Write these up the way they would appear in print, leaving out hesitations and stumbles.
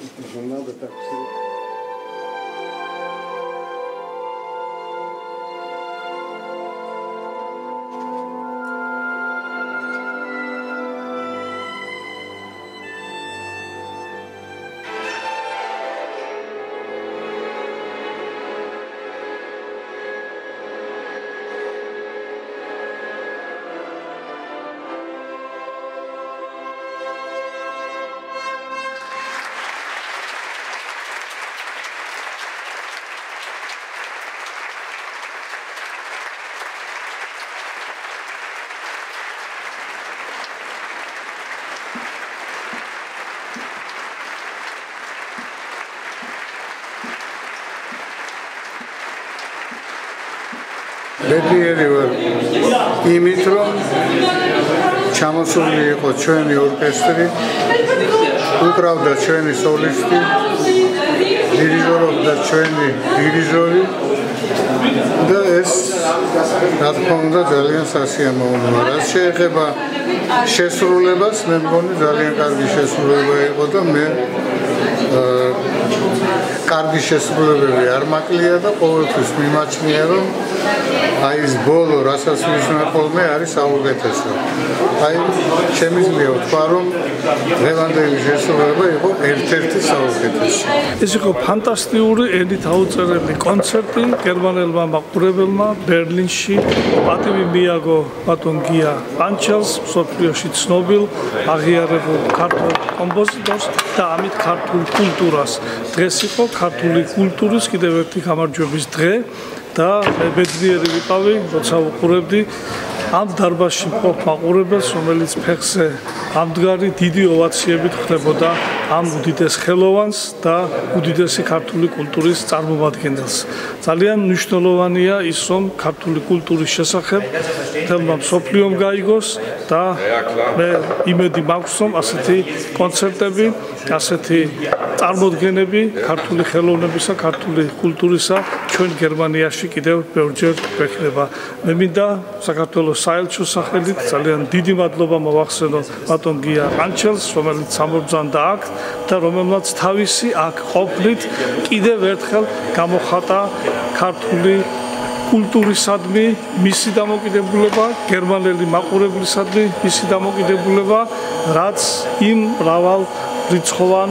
Bedieri var. İmit რომ ჩამოსული იყო ჩვენი ორკესტრი, უკრავდა ჩვენი სოლისტი, დირიჟორობდა ჩვენი დირიჟორი და ეს რა თქმა უნდა ძალიან სასიამოვნოა. რაც შეეხება შესრულებას, მე მგონი ძალიან კარგი შესრულება იყო და მე კარგი შესრულებები არ მაკლია და ყოველთვის მიმაჩნია რომ აი ეს ბოლო რასაც ვისმენ ხოლმე არის საუკეთესო. აი შემიძლია ვთქვა რომ დღევანდელი შესრულება იყო ერთ-ერთი საუკეთესო. ეს იყო ფანტასტიკური ენით აუწერელი კონცერტი გერმანელმა მაყურებელმა ბერლინში. პატივი მიაგო ბატონ გია ანჩელს, მსოფლიოში ცნობილ აღიარებულ ქართულ კომპოზიტორს და ამით ქართულ კულტურას. დღეს იყო ქართული კულტურის კიდევ ერთი გამარჯვების დღე. და მე ბედნიერი ვიყავი, როცა ვუყურებდი ამ დარბაზში მყოფ მაყურებელს, რომელიც ფეხზე ამდღარი დიდი ოვაციებით ხვდებოდა ამ უდიდეს ხელოვანს და უდიდესი ქართული კულტურის წარმომადგენელს. ძალიან მნიშვნელოვანია ის, რომ ქართული კულტურის შესახებ მთელმა მსოფლიომ გაიგოს და მე იმედი მაქვს, რომ ასეთი კონცერტები, ასეთი წარმოდგენები ქართული ხელოვნებისა, ქართული კულტურისა ჩვენ გერმანიაში კიდევ ბევრჯერ გვექნება. მე მინდა საქართველოს საელჩოს სახელით ძალიან დიდი მადლობა მოვახსენო ბატონ გია ანჩელს, რომელიც სამბრძანდა აქ და რომელმაც თავისი აქ ყოფნით კიდევ ერთხელ გამოხატა ქართული კულტურისადმი მისი დამოკიდებულება, გერმანელი მაყურებლისადმი მისი დამოკიდებულება, რაც იმ მრავალ რიცხოვან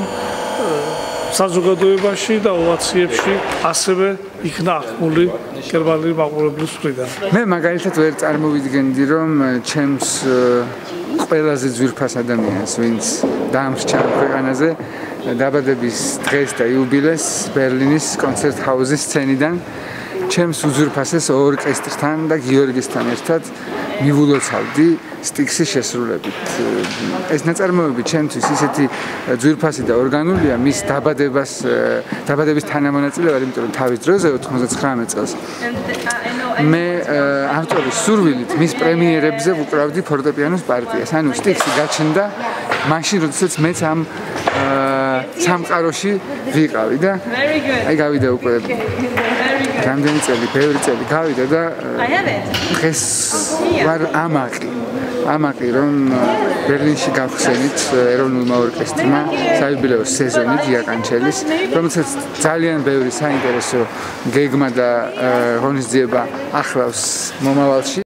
საზოგადოებაში და ოვაციებში ასევე იქნა ახმული გერმანელი მაყურებლის მხრიდან. მე მაგალითად ვერ წარმოვიდგენდი, რომ ჩემს ყველაზე ძვირფას ადამიანს, ვინც დაამრჩა ქვეყანაზე, დაბადების დღეს და იუბილეს ბერლინის კონცერტ ჰაუსის სცენიდან ჩემს უძვირფასეს ორკესტრთან და გიორგისთან ერთად მივულოცავდი სტიქსის შესრულებით. ეს ნაწარმოები ჩემთვის ისეთი ძვირფასი და ორგანულია მის დაბადების თანამონაწილეა, იმიტომ რომ თავის დროზე 99 წელს მე ავტორის სურვილით მის პრემიერებზე ვუკრავდი ფორტეპიანოს პარტიას. ანუ სტიქსი გაჩნდა მაშინ, როდესაც მეც ამ სამყაროში ვიყავი და აი გავიდა უკვე რამდენი წელი, ბევრი წელი გავიდა და დღეს ვარ ამაყი რომ ბერლინში გავხსენით ეროვნულმა ორკესტრმა საიუბილეო სეზონი გია კანჩელის, რომელსაც ძალიან ბევრი საინტერესო გეგმა და ღონისძიება ახლავს მომავალში.